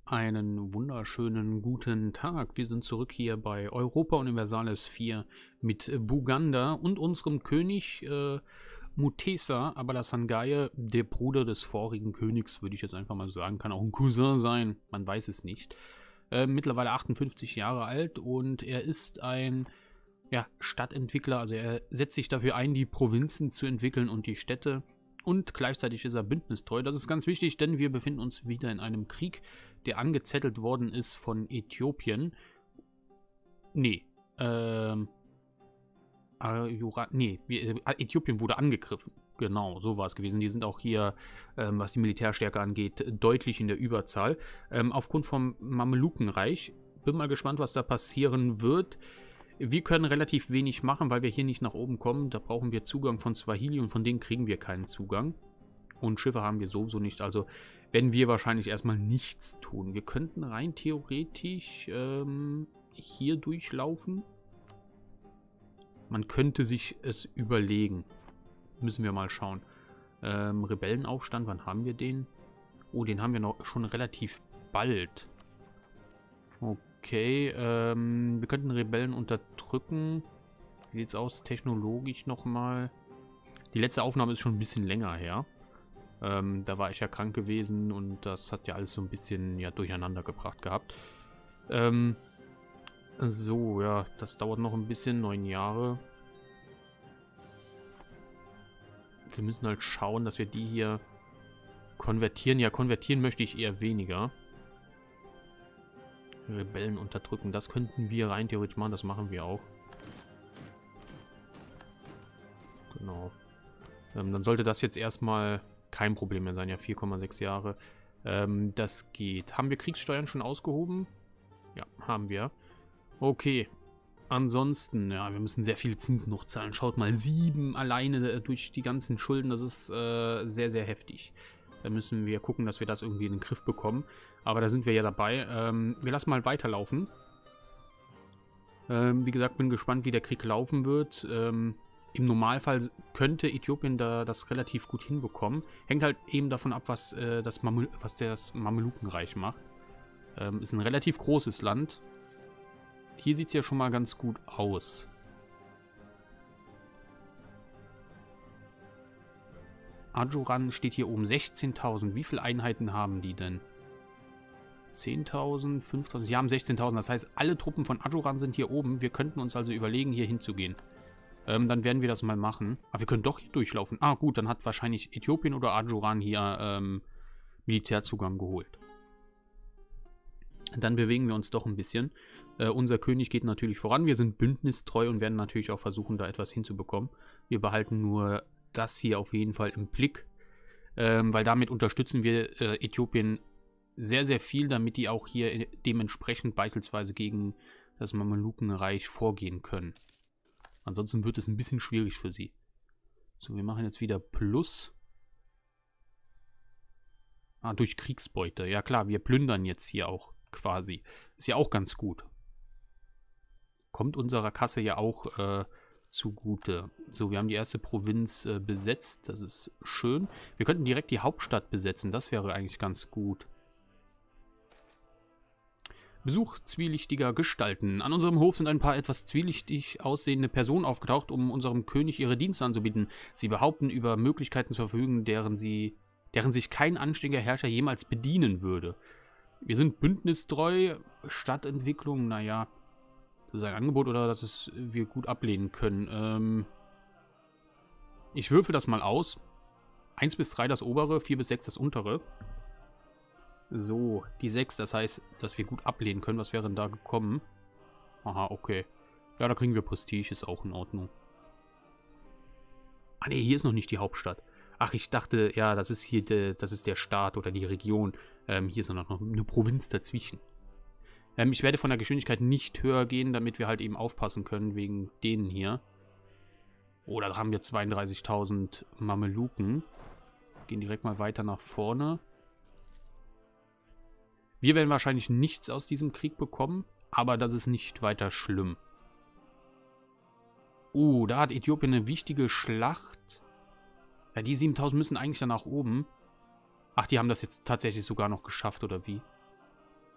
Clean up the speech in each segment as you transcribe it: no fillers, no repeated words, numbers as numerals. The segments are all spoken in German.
Einen wunderschönen guten Tag. Wir sind zurück hier bei Europa Universalis 4 mit Buganda und unserem König Mutesa Abalasangaye, der Bruder des vorigen Königs, würde ich jetzt einfach mal sagen. Kann auch ein Cousin sein, man weiß es nicht. Mittlerweile 58 Jahre alt und er ist ein Stadtentwickler. Also er setzt sich dafür ein, die Provinzen zu entwickeln und die Städte. Und gleichzeitig ist er bündnistreu. Das ist ganz wichtig, denn wir befinden uns wieder in einem Krieg, der angezettelt worden ist von Äthiopien. Äthiopien wurde angegriffen. Genau, so war es gewesen. Die sind auch hier, was die Militärstärke angeht, deutlich in der Überzahl. Aufgrund vom Mamelukenreich. Bin mal gespannt, was da passieren wird. Wir können relativ wenig machen, weil wir hier nicht nach oben kommen. Da brauchen wir Zugang von Swahili und von denen kriegen wir keinen Zugang. Und Schiffe haben wir sowieso nicht, also werden wir wahrscheinlich erstmal nichts tun. Wir könnten rein theoretisch hier durchlaufen. Man könnte sich es überlegen. Müssen wir mal schauen. Rebellenaufstand, wann haben wir den? Oh, den haben wir noch schon relativ bald. Okay, wir könnten Rebellen unterdrücken. Wie sieht es aus technologisch nochmal? Die letzte Aufnahme ist schon ein bisschen länger her. Da war ich ja krank gewesen und das hat ja alles so ein bisschen durcheinander gebracht gehabt. So, ja, das dauert noch ein bisschen, 9 Jahre. Wir müssen halt schauen, dass wir die hier konvertieren. Ja, konvertieren möchte ich eher weniger. Rebellen unterdrücken, das könnten wir rein theoretisch machen, das machen wir auch. Genau. Dann sollte das jetzt erstmal kein Problem mehr sein, ja, 4,6 Jahre. Das geht. Haben wir Kriegssteuern schon ausgehoben? Ja, haben wir. Okay. Ansonsten, ja, wir müssen sehr viele Zinsen noch zahlen. Schaut mal, 7 alleine durch die ganzen Schulden, das ist sehr, sehr heftig. Da müssen wir gucken, dass wir das irgendwie in den Griff bekommen. Aber da sind wir ja dabei. Wir lassen mal weiterlaufen. Wie gesagt, bin gespannt, wie der Krieg laufen wird. Im Normalfall könnte Äthiopien da das relativ gut hinbekommen. Hängt halt eben davon ab, was das Mamelukenreich macht. Ist ein relativ großes Land. Hier sieht es ja schon mal ganz gut aus. Ajuran steht hier oben, 16.000. Wie viele Einheiten haben die denn? 10.000, 5.000, die haben 16.000. Das heißt, alle Truppen von Ajuran sind hier oben. Wir könnten uns also überlegen, hier hinzugehen. Dann werden wir das mal machen. Aber wir können doch hier durchlaufen. Ah gut, dann hat wahrscheinlich Äthiopien oder Ajuran hier Militärzugang geholt. Dann bewegen wir uns doch ein bisschen. Unser König geht natürlich voran. Wir sind bündnistreu und werden natürlich auch versuchen, da etwas hinzubekommen. Wir behalten nur das hier auf jeden Fall im Blick, weil damit unterstützen wir Äthiopien sehr, sehr viel, damit die auch hier dementsprechend beispielsweise gegen das Mamelukenreich vorgehen können. Ansonsten wird es ein bisschen schwierig für sie. So, wir machen jetzt wieder Plus. Ah, durch Kriegsbeute. Ja klar, wir plündern jetzt hier auch quasi. Ist ja auch ganz gut. Kommt unserer Kasse ja auch zugute. So, wir haben die erste Provinz besetzt. Das ist schön. Wir könnten direkt die Hauptstadt besetzen. Das wäre eigentlich ganz gut. Besuch zwielichtiger Gestalten. An unserem Hof sind ein paar etwas zwielichtig aussehende Personen aufgetaucht, um unserem König ihre Dienste anzubieten. Sie behaupten, über Möglichkeiten zu verfügen, deren sich kein anständiger Herrscher jemals bedienen würde. Wir sind bündnistreu. Stadtentwicklung, naja. Das ist ein Angebot oder dass wir gut ablehnen können. Ich würfel das mal aus. 1 bis 3 das obere, 4 bis 6 das untere. So, die 6, das heißt, dass wir gut ablehnen können. Was wäre denn da gekommen? Aha, okay. Ja, da kriegen wir Prestige, ist auch in Ordnung. Ah ne, hier ist noch nicht die Hauptstadt. Ach, ich dachte, ja, das ist hier das ist der Staat oder die Region. Hier ist noch eine Provinz dazwischen. Ich werde von der Geschwindigkeit nicht höher gehen, damit wir halt eben aufpassen können wegen denen hier. Oh, da haben wir 32.000 Mameluken. Gehen direkt mal weiter nach vorne. Wir werden wahrscheinlich nichts aus diesem Krieg bekommen, aber das ist nicht weiter schlimm. Da hat Äthiopien eine wichtige Schlacht. Ja, die 7.000 müssen eigentlich dann nach oben. Ach, die haben das jetzt tatsächlich sogar noch geschafft, oder wie?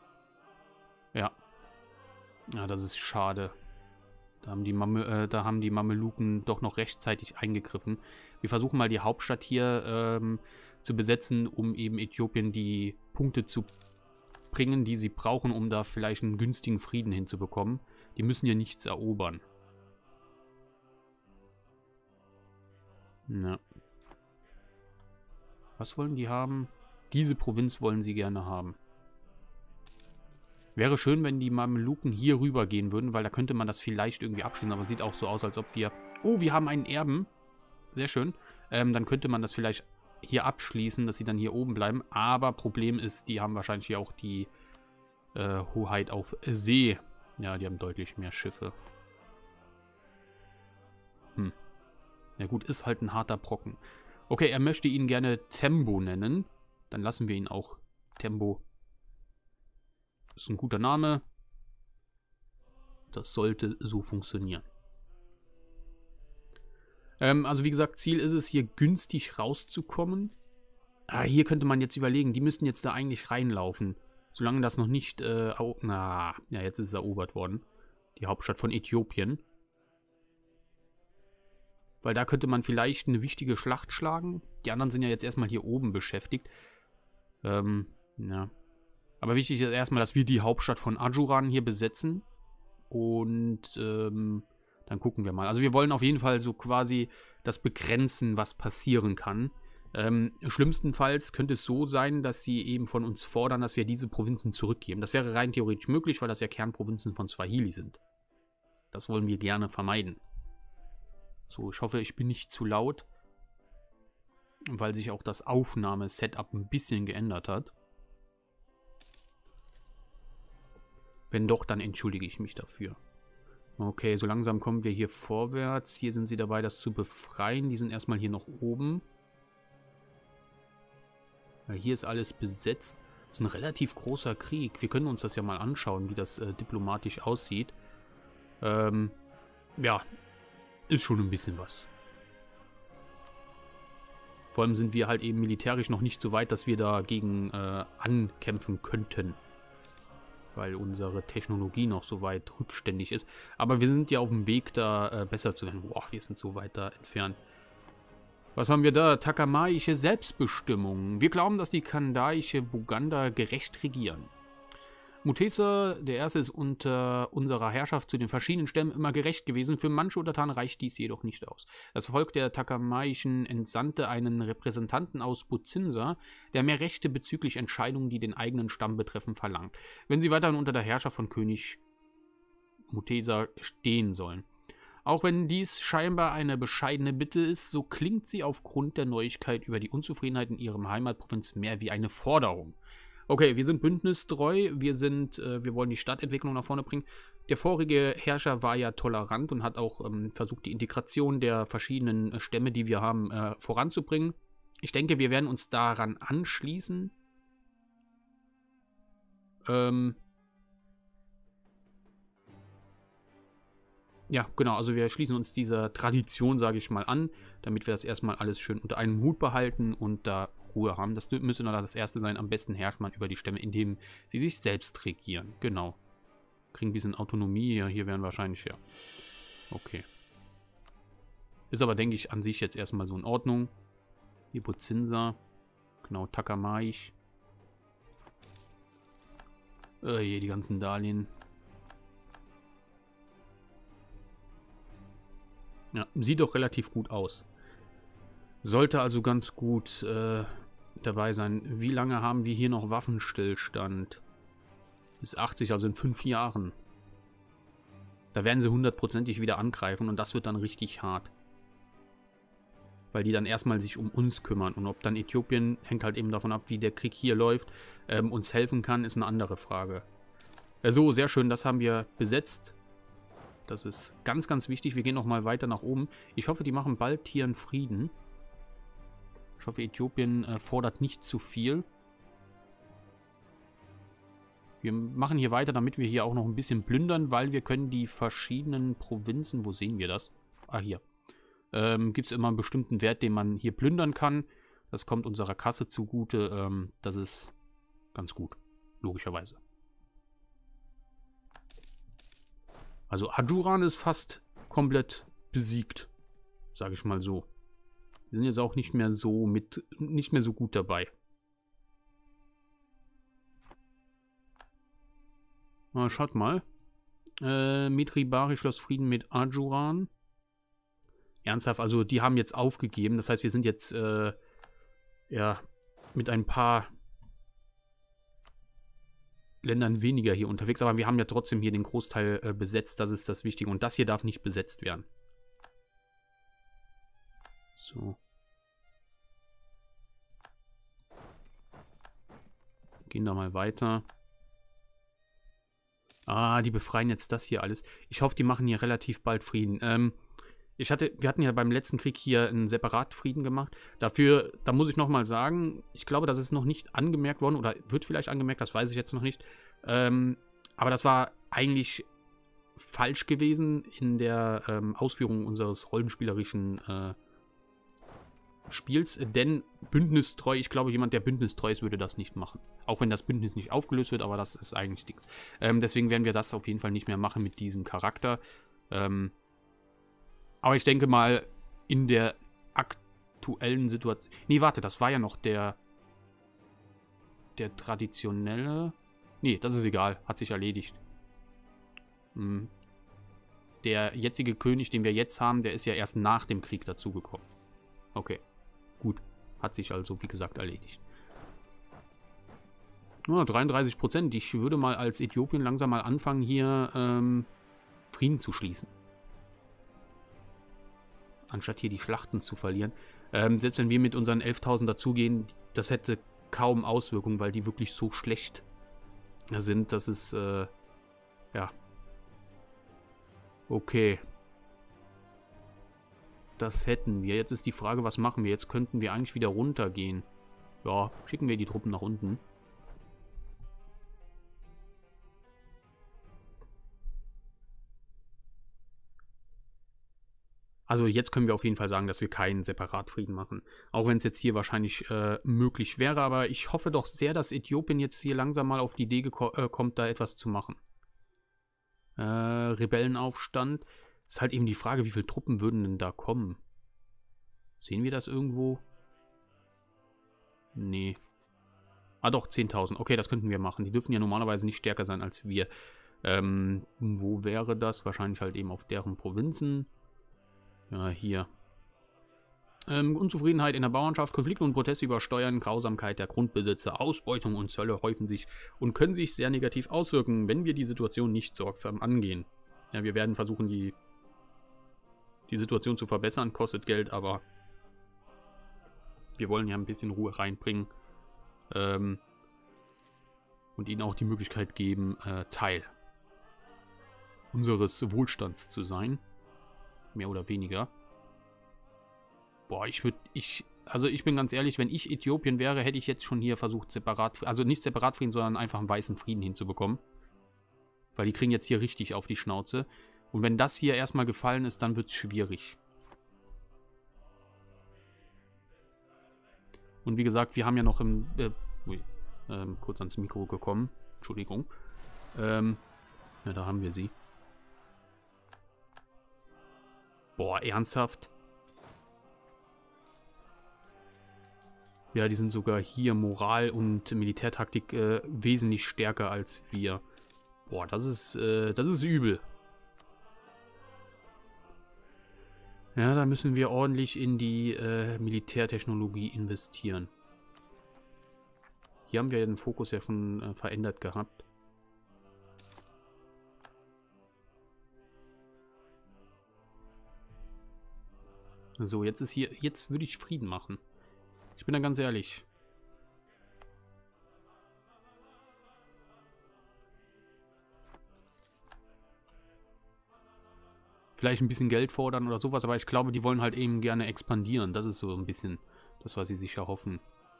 Ja. Ja, das ist schade. Da haben die Mameluken doch noch rechtzeitig eingegriffen. Wir versuchen mal die Hauptstadt hier zu besetzen, um eben Äthiopien die Punkte zu bringen, die sie brauchen, um da vielleicht einen günstigen Frieden hinzubekommen. Die müssen ja nichts erobern. Ja. Was wollen die haben? Diese Provinz wollen sie gerne haben. Wäre schön, wenn die Mameluken hier rüber gehen würden, weil da könnte man das vielleicht irgendwie abschließen. Aber es sieht auch so aus, als ob wir... Oh, wir haben einen Erben. Sehr schön. Dann könnte man das vielleicht hier abschließen, dass sie dann hier oben bleiben. Aber Problem ist, die haben wahrscheinlich hier auch die Hoheit auf See. Ja, die haben deutlich mehr Schiffe. Ja gut, ist halt ein harter Brocken. Okay, er möchte ihn gerne Tembo nennen. Dann lassen wir ihn auch Tembo. Ist ein guter Name. Das sollte so funktionieren. Also wie gesagt, Ziel ist es, hier günstig rauszukommen. Hier könnte man jetzt überlegen, die müssten jetzt da eigentlich reinlaufen. Solange das noch nicht... ja, jetzt ist es erobert worden. Die Hauptstadt von Äthiopien. Weil da könnte man vielleicht eine wichtige Schlacht schlagen. Die anderen sind ja jetzt erstmal hier oben beschäftigt. Ja. Aber wichtig ist erstmal, dass wir die Hauptstadt von Ajuran hier besetzen. Und dann gucken wir mal. Also wir wollen auf jeden Fall so quasi das begrenzen, was passieren kann. Schlimmstenfalls könnte es so sein, dass sie eben von uns fordern, dass wir diese Provinzen zurückgeben. Das wäre rein theoretisch möglich, weil das ja Kernprovinzen von Swahili sind. Das wollen wir gerne vermeiden. So, ich hoffe, ich bin nicht zu laut, weil sich auch das Aufnahmesetup ein bisschen geändert hat. Wenn doch, dann entschuldige ich mich dafür. Okay, so langsam kommen wir hier vorwärts. Hier sind sie dabei, das zu befreien. Die sind erstmal hier noch oben. Ja, hier ist alles besetzt. Das ist ein relativ großer Krieg. Wir können uns das ja mal anschauen, wie das diplomatisch aussieht. Ja, ist schon ein bisschen was. Vor allem sind wir halt eben militärisch noch nicht so weit, dass wir dagegen ankämpfen könnten. Weil unsere Technologie noch so weit rückständig ist. Aber wir sind ja auf dem Weg, da besser zu werden. Boah, wir sind so weit da entfernt. Was haben wir da? Takamaische Selbstbestimmung. Wir glauben, dass die kandaische Buganda gerecht regieren. Mutesa, der Erste, ist unter unserer Herrschaft zu den verschiedenen Stämmen immer gerecht gewesen. Für manche Untertanen reicht dies jedoch nicht aus. Das Volk der Takamaischen entsandte einen Repräsentanten aus Buzinsa, der mehr Rechte bezüglich Entscheidungen, die den eigenen Stamm betreffen, verlangt, wenn sie weiterhin unter der Herrschaft von König Mutesa stehen sollen. Auch wenn dies scheinbar eine bescheidene Bitte ist, so klingt sie aufgrund der Neuigkeit über die Unzufriedenheit in ihrem Heimatprovinz mehr wie eine Forderung. Okay, wir sind bündnistreu, wir wollen die Stadtentwicklung nach vorne bringen. Der vorige Herrscher war ja tolerant und hat auch versucht, die Integration der verschiedenen Stämme, die wir haben, voranzubringen. Ich denke, wir werden uns daran anschließen. Ja, genau, also wir schließen uns dieser Tradition, sage ich mal, an, damit wir das erstmal alles schön unter einem Hut behalten und da Ruhe haben. Das müsste dann das Erste sein. Am besten herrscht man über die Stämme, indem sie sich selbst regieren. Genau. Kriegen ein bisschen Autonomie. Ja, hier wären wahrscheinlich, ja. Okay. Ist aber, denke ich, an sich jetzt erstmal so in Ordnung. Hier Buzinsa. Genau, Takamaich. Hier die ganzen Darlehen. Ja, sieht doch relativ gut aus. Sollte also ganz gut dabei sein. Wie lange haben wir hier noch Waffenstillstand? Bis 80, also in 5 Jahren. Da werden sie 100%ig wieder angreifen und das wird dann richtig hart. Weil die dann erstmal sich um uns kümmern. Und ob dann Äthiopien, hängt halt eben davon ab, wie der Krieg hier läuft, uns helfen kann, ist eine andere Frage. So, sehr schön, das haben wir besetzt. Das ist ganz, ganz wichtig. Wir gehen nochmal weiter nach oben. Ich hoffe, die machen bald hier einen Frieden. Ich hoffe, Äthiopien fordert nicht zu viel. Wir machen hier weiter, damit wir hier auch noch ein bisschen plündern, weil wir können die verschiedenen Provinzen... Wo sehen wir das? Ah, hier. Gibt es immer einen bestimmten Wert, den man hier plündern kann. Das kommt unserer Kasse zugute. Das ist ganz gut, logischerweise. Also Ajuran ist fast komplett besiegt, sage ich mal so. Wir sind jetzt auch nicht mehr so gut dabei. Schaut mal. Mitribari schloss Frieden mit Ajuran. Ernsthaft, also die haben jetzt aufgegeben. Das heißt, wir sind jetzt ja mit ein paar Ländern weniger hier unterwegs. Aber wir haben ja trotzdem hier den Großteil besetzt. Das ist das Wichtige. Und das hier darf nicht besetzt werden. So. Gehen da mal weiter. Ah, die befreien jetzt das hier alles. Ich hoffe, die machen hier relativ bald Frieden. Wir hatten ja beim letzten Krieg hier einen Separatfrieden gemacht. Dafür, da muss ich nochmal sagen, ich glaube, das ist noch nicht angemerkt worden oder wird vielleicht angemerkt, das weiß ich jetzt noch nicht. Aber das war eigentlich falsch gewesen in der Ausführung unseres rollenspielerischen Spiels, denn bündnistreu, ich glaube, jemand, der bündnistreu ist, würde das nicht machen. Auch wenn das Bündnis nicht aufgelöst wird, aber das ist eigentlich nichts. Deswegen werden wir das auf jeden Fall nicht mehr machen mit diesem Charakter. Aber ich denke mal, in der aktuellen Situation... Nee, warte, das war ja noch der traditionelle... Nee, das ist egal, hat sich erledigt. Der jetzige König, den wir jetzt haben, der ist ja erst nach dem Krieg dazugekommen. Okay, gut. Hat sich also, wie gesagt, erledigt. Ja, 33%. Ich würde mal als Äthiopien langsam mal anfangen, hier Frieden zu schließen. Anstatt hier die Schlachten zu verlieren. Selbst wenn wir mit unseren 11.000 dazugehen, das hätte kaum Auswirkungen, weil die wirklich so schlecht sind. Das ist, ja. Okay. Das hätten wir. Jetzt ist die Frage, was machen wir? Jetzt könnten wir eigentlich wieder runtergehen. Ja, schicken wir die Truppen nach unten. Also jetzt können wir auf jeden Fall sagen, dass wir keinen Separatfrieden machen. Auch wenn es jetzt hier wahrscheinlich möglich wäre. Aber ich hoffe doch sehr, dass Äthiopien jetzt hier langsam mal auf die Idee kommt, da etwas zu machen. Rebellenaufstand. Ist halt eben die Frage, wie viele Truppen würden denn da kommen? Sehen wir das irgendwo? Nee. Ah doch, 10.000. Okay, das könnten wir machen. Die dürfen ja normalerweise nicht stärker sein als wir. Wo wäre das? Wahrscheinlich halt eben auf deren Provinzen. Ja, hier. Unzufriedenheit in der Bauernschaft, Konflikte und Proteste über Steuern, Grausamkeit der Grundbesitzer, Ausbeutung und Zölle häufen sich und können sich sehr negativ auswirken, wenn wir die Situation nicht sorgsam angehen. Ja, wir werden versuchen, die Situation zu verbessern, kostet Geld, aber wir wollen ja ein bisschen Ruhe reinbringen und ihnen auch die Möglichkeit geben, Teil unseres Wohlstands zu sein. Mehr oder weniger. Boah, also ich bin ganz ehrlich, wenn ich Äthiopien wäre, hätte ich jetzt schon hier versucht, also nicht Separatfrieden, sondern einfach einen weißen Frieden hinzubekommen. Weil die kriegen jetzt hier richtig auf die Schnauze. Und wenn das hier erstmal gefallen ist, dann wird es schwierig. Und wie gesagt, wir haben ja noch kurz ans Mikro gekommen. Entschuldigung. Ja, da haben wir sie. Boah, ernsthaft? Ja, die sind sogar hier Moral und Militärtaktik wesentlich stärker als wir. Boah, das ist übel. Ja, da müssen wir ordentlich in die Militärtechnologie investieren. Hier haben wir den Fokus ja schon verändert gehabt. So, jetzt würde ich Frieden machen. Ich bin da ganz ehrlich. Vielleicht ein bisschen Geld fordern oder sowas, aber ich glaube, die wollen halt eben gerne expandieren. Das ist so ein bisschen das, was sie sich erhoffen.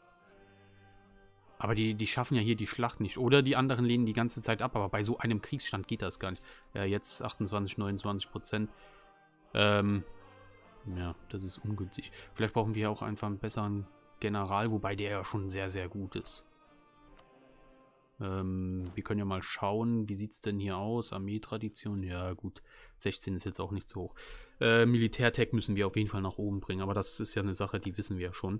Aber die schaffen ja hier die Schlacht nicht. Oder die anderen lehnen die ganze Zeit ab, aber bei so einem Kriegsstand geht das gar nicht. Ja, jetzt 28, 29%. Ja, das ist ungünstig. Vielleicht brauchen wir auch einfach einen besseren General, wobei der ja schon sehr, sehr gut ist. Wir können ja mal schauen, wie sieht es denn hier aus? Armeetradition, ja gut, 16 ist jetzt auch nicht so hoch. Militärtech müssen wir auf jeden Fall nach oben bringen, aber das ist ja eine Sache, die wissen wir ja schon.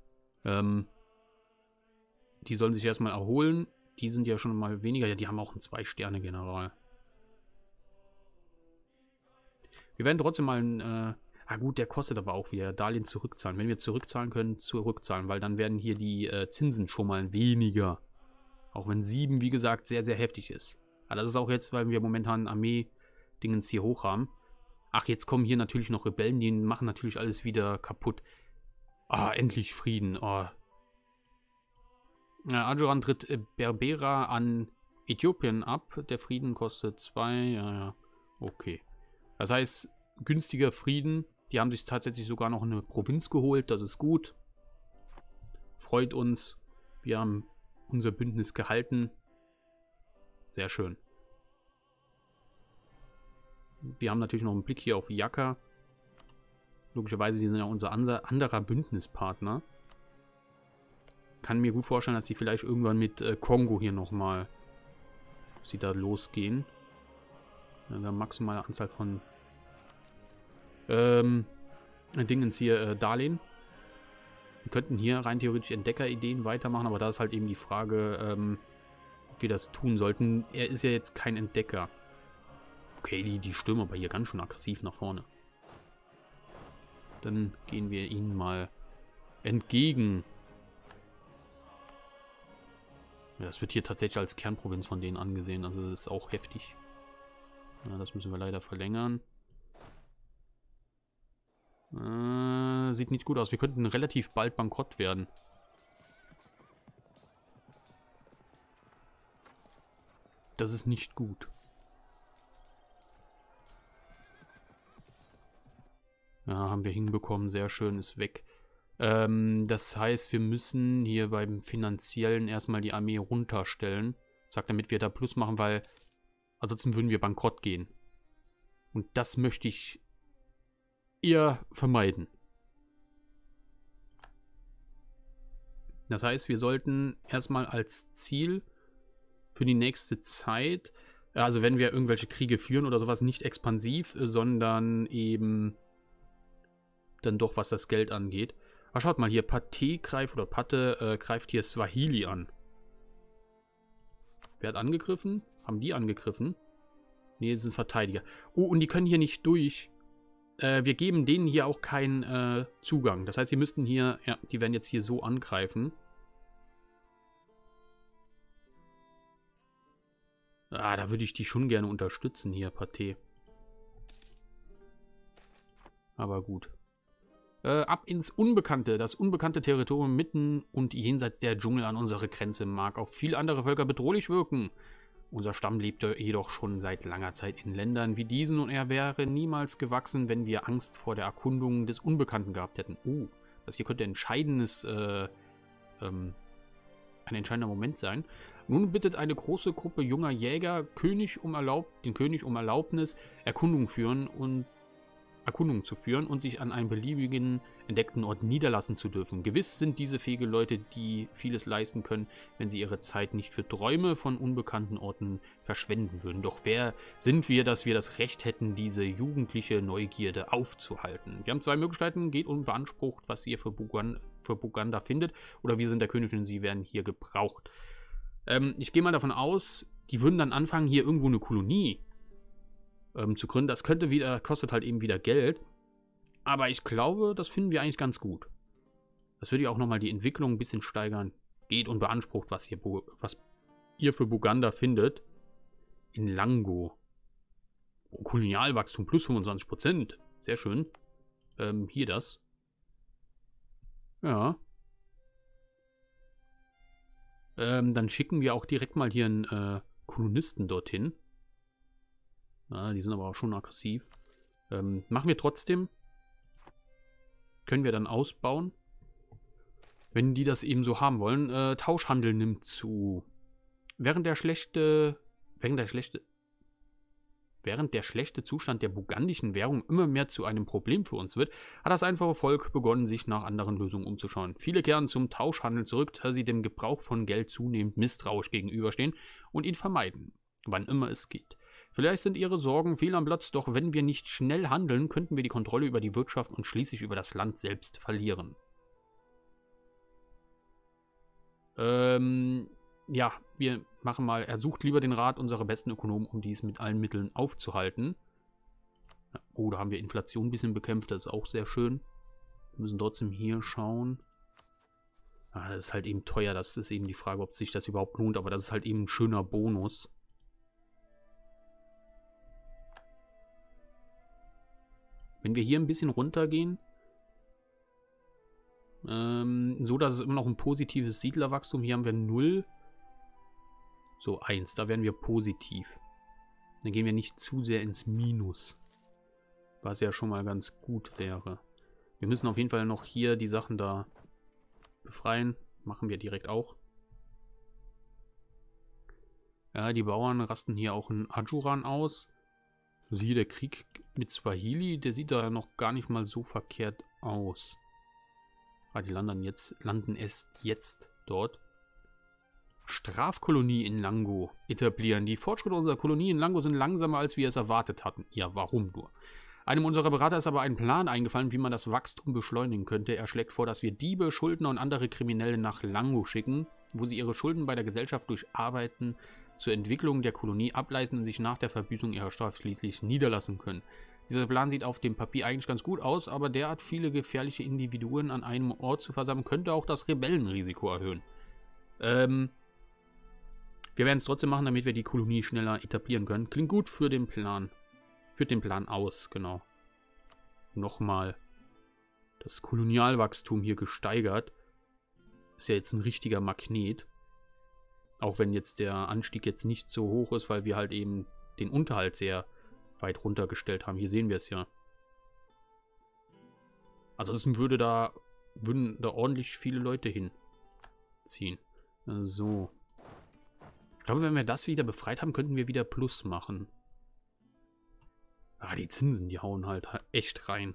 Die sollen sich erstmal erholen. Die sind ja schon mal weniger, ja, die haben auch einen 2-Sterne-General. Wir werden trotzdem mal ein, gut, der kostet aber auch wieder Darlehen zurückzahlen. Wenn wir zurückzahlen können, zurückzahlen, weil dann werden hier die Zinsen schon mal weniger. Auch wenn 7, wie gesagt, sehr, sehr heftig ist. Aber das ist auch jetzt, weil wir momentan Armee-Dingens hier hoch haben. Ach, jetzt kommen hier natürlich noch Rebellen, die machen natürlich alles wieder kaputt. Ah, endlich Frieden. Oh. Ajuran tritt Berbera an Äthiopien ab. Der Frieden kostet 2. Ja. Okay. Das heißt, günstiger Frieden. Die haben sich tatsächlich sogar noch eine Provinz geholt. Das ist gut. Freut uns. Wir haben unser Bündnis gehalten. Sehr schön. Wir haben natürlich noch einen Blick hier auf Yaka. Logischerweise, sie sind ja unser anderer Bündnispartner. Kann mir gut vorstellen, dass sie vielleicht irgendwann mit Kongo hier nochmal, sie da losgehen. Wir haben maximale Anzahl von Dingens hier, Darlehen. Wir könnten hier rein theoretisch Entdeckerideen weitermachen, aber da ist halt eben die Frage, ob wir das tun sollten. Er ist ja jetzt kein Entdecker. Okay, die stürmen aber hier ganz schön aggressiv nach vorne. Dann gehen wir ihnen mal entgegen. Ja, das wird hier tatsächlich als Kernprovinz von denen angesehen, also das ist auch heftig. Ja, das müssen wir leider verlängern. Sieht nicht gut aus. Wir könnten relativ bald bankrott werden. Das ist nicht gut. Ja, haben wir hinbekommen. Sehr schön, ist weg. Das heißt, wir müssen hier beim Finanziellen erstmal die Armee runterstellen. Sagt, damit wir da Plus machen, weil ansonsten würden wir bankrott gehen. Und das möchte ich eher vermeiden. Das heißt, wir sollten erstmal als Ziel für die nächste Zeit, also wenn wir irgendwelche Kriege führen oder sowas, nicht expansiv, sondern eben dann doch, was das Geld angeht. Aber schaut mal hier, Pate greift hier Swahili an. Wer hat angegriffen? Haben die angegriffen? Ne, das sind Verteidiger. Oh, und die können hier nicht durch. Wir geben denen hier auch keinen Zugang. Das heißt, sie müssten hier, ja, die werden jetzt hier so angreifen. Ah, da würde ich die schon gerne unterstützen hier, Pate. Aber gut. Ab ins Unbekannte. Das unbekannte Territorium mitten und jenseits der Dschungel an unserer Grenze mag auf viele andere Völker bedrohlich wirken. Unser Stamm lebte jedoch schon seit langer Zeit in Ländern wie diesen und er wäre niemals gewachsen, wenn wir Angst vor der Erkundung des Unbekannten gehabt hätten. Oh, das hier könnte ein entscheidender Moment sein. Nun bittet eine große Gruppe junger Jäger den König um Erlaubnis, Erkundungen zu führen und sich an einem beliebigen entdeckten Ort niederlassen zu dürfen. Gewiss sind diese fähige Leute, die vieles leisten können, wenn sie ihre Zeit nicht für Träume von unbekannten Orten verschwenden würden. Doch wer sind wir, dass wir das Recht hätten, diese jugendliche Neugierde aufzuhalten? Wir haben zwei Möglichkeiten. Geht und beansprucht, was ihr für Buganda findet, oder wir sind der König und sie werden hier gebraucht. Ich gehe mal davon aus, die würden dann anfangen, hier irgendwo eine Kolonie zu gründen. Das kostet halt eben wieder Geld. Aber ich glaube, das finden wir eigentlich ganz gut. Das würde ja auch nochmal die Entwicklung ein bisschen steigern. Geht und beansprucht, was ihr für Buganda findet. In Lango. Oh, Kolonialwachstum plus 25%. Sehr schön. Hier das. Ja. Dann schicken wir auch direkt mal hier einen Kolonisten dorthin. Ja, die sind aber auch schon aggressiv. Machen wir trotzdem. Können wir dann ausbauen. Wenn die das eben so haben wollen. Tauschhandel nimmt zu. Während der schlechte Während der schlechte Zustand der burgundischen Währung immer mehr zu einem Problem für uns wird, hat das einfache Volk begonnen, sich nach anderen Lösungen umzuschauen. Viele kehren zum Tauschhandel zurück, da sie dem Gebrauch von Geld zunehmend misstrauisch gegenüberstehen und ihn vermeiden, wann immer es geht. Vielleicht sind ihre Sorgen fehl am Platz, doch wenn wir nicht schnell handeln, könnten wir die Kontrolle über die Wirtschaft und schließlich über das Land selbst verlieren. Ja, wir machen mal, er sucht lieber den Rat unserer besten Ökonomen, um dies mit allen Mitteln aufzuhalten. Oh, da haben wir Inflation ein bisschen bekämpft, das ist auch sehr schön. Wir müssen trotzdem hier schauen. Ah, das ist halt eben teuer, das ist eben die Frage, ob sich das überhaupt lohnt, aber das ist halt eben ein schöner Bonus. Wenn wir hier ein bisschen runtergehen, so dass es immer noch ein positives Siedlerwachstum, hier haben wir 0. So, 1, da werden wir positiv. Dann gehen wir nicht zu sehr ins Minus. Was ja schon mal ganz gut wäre. Wir müssen auf jeden Fall noch hier die Sachen da befreien. Machen wir direkt auch. Ja, die Bauern rasten hier auch in Ajuran aus. Also hier der Krieg mit Swahili, der sieht da noch gar nicht mal so verkehrt aus. Ah, die landen erst jetzt dort. Strafkolonie in Lango etablieren. Die Fortschritte unserer Kolonie in Lango sind langsamer, als wir es erwartet hatten. Ja, warum nur? Einem unserer Berater ist aber ein Plan eingefallen, wie man das Wachstum beschleunigen könnte. Er schlägt vor, dass wir Diebe, Schuldner und andere Kriminelle nach Lango schicken, wo sie ihre Schulden bei der Gesellschaft durch Arbeiten zur Entwicklung der Kolonie ableiten und sich nach der Verbüßung ihrer Strafe schließlich niederlassen können. Dieser Plan sieht auf dem Papier eigentlich ganz gut aus, aber derart viele gefährliche Individuen an einem Ort zu versammeln, könnte auch das Rebellenrisiko erhöhen. Wir werden es trotzdem machen, damit wir die Kolonie schneller etablieren können. Klingt gut für den Plan. Führt den Plan aus, genau. Nochmal das Kolonialwachstum hier gesteigert. Ist ja jetzt ein richtiger Magnet. Auch wenn jetzt der Anstieg jetzt nicht so hoch ist, weil wir halt eben den Unterhalt sehr weit runtergestellt haben. Hier sehen wir es ja. Also das würden da ordentlich viele Leute hinziehen. So. Ich glaube, wenn wir das wieder befreit haben, könnten wir wieder Plus machen. Ah, die Zinsen, die hauen halt echt rein.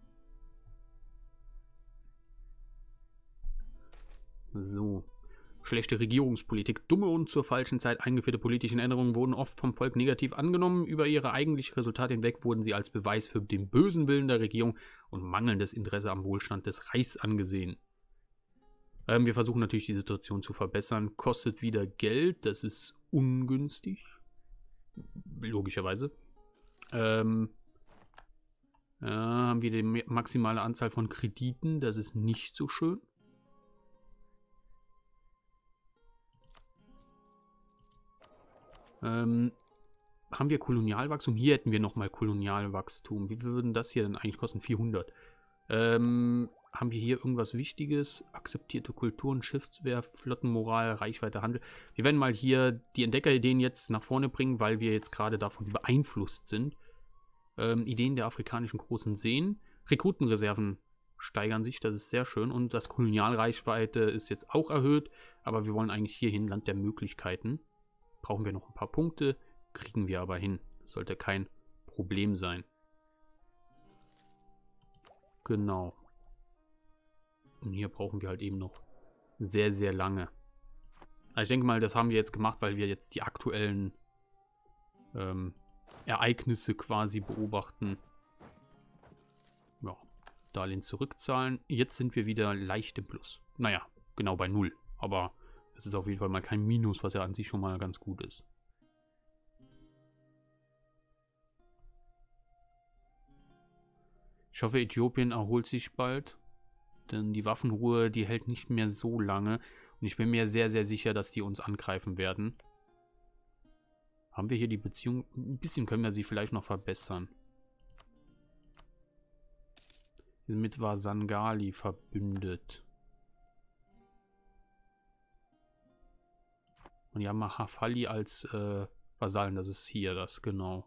So. Schlechte Regierungspolitik. Dumme und zur falschen Zeit eingeführte politische Änderungen wurden oft vom Volk negativ angenommen. Über ihre eigentlichen Resultate hinweg wurden sie als Beweis für den bösen Willen der Regierung und mangelndes Interesse am Wohlstand des Reichs angesehen. Wir versuchen natürlich die Situation zu verbessern. Kostet wieder Geld, das ist ungünstig. Logischerweise. Haben wir die maximale Anzahl von Krediten, das ist nicht so schön. Haben wir Kolonialwachstum? Hier hätten wir nochmal Kolonialwachstum. Wie würden das hier denn eigentlich kosten? 400. Haben wir hier irgendwas Wichtiges? Akzeptierte Kulturen, Schiffswehr, Flottenmoral, Reichweite, Handel. Wir werden mal hier die Entdeckerideen jetzt nach vorne bringen, weil wir jetzt gerade davon beeinflusst sind. Ideen der afrikanischen großen Seen. Rekrutenreserven steigern sich, das ist sehr schön. Und das Kolonialreichweite ist jetzt auch erhöht. Aber wir wollen eigentlich hierhin, Land der Möglichkeiten. Brauchen wir noch ein paar Punkte, kriegen wir aber hin. Das sollte kein Problem sein. Genau. Und hier brauchen wir halt eben noch sehr, sehr lange. Also ich denke mal, das haben wir jetzt gemacht, weil wir jetzt die aktuellen Ereignisse quasi beobachten. Ja, Darlehen zurückzahlen. Jetzt sind wir wieder leicht im Plus. Naja, genau bei 0. Aber das ist auf jeden Fall mal kein Minus, was ja an sich schon mal ganz gut ist. Ich hoffe, Äthiopien erholt sich bald. Denn die Waffenruhe, die hält nicht mehr so lange. Und ich bin mir sehr, sehr sicher, dass die uns angreifen werden. Haben wir hier die Beziehung? Ein bisschen können wir sie vielleicht noch verbessern. Wir sind mit Wasangali verbündet. Und die haben Hafali als Vasallen. Das ist hier das, genau.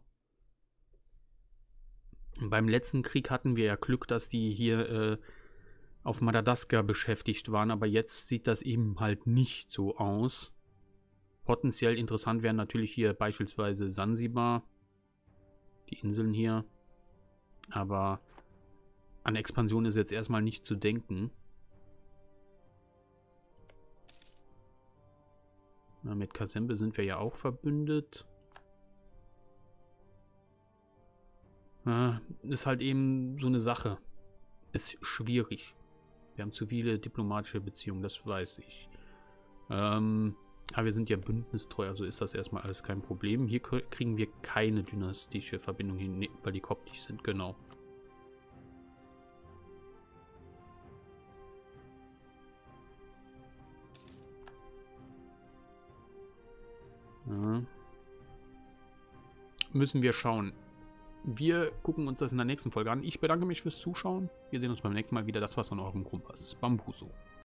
Und beim letzten Krieg hatten wir ja Glück, dass die hier auf Madagaskar beschäftigt waren. Aber jetzt sieht das eben halt nicht so aus. Potenziell interessant wären natürlich hier beispielsweise Sansibar. Die Inseln hier. Aber an Expansion ist jetzt erstmal nicht zu denken. Na, mit Kasembe sind wir ja auch verbündet. Ist halt eben so eine Sache. Ist schwierig. Wir haben zu viele diplomatische Beziehungen, das weiß ich. Aber wir sind ja bündnistreu, also ist das erstmal alles kein Problem. Hier kriegen wir keine dynastische Verbindung hin, weil die koptisch sind, genau. Ja. Müssen wir schauen. Wir gucken uns das in der nächsten Folge an. Ich bedanke mich fürs Zuschauen. Wir sehen uns beim nächsten Mal wieder. Das war's von eurem Kompass. Bambuso.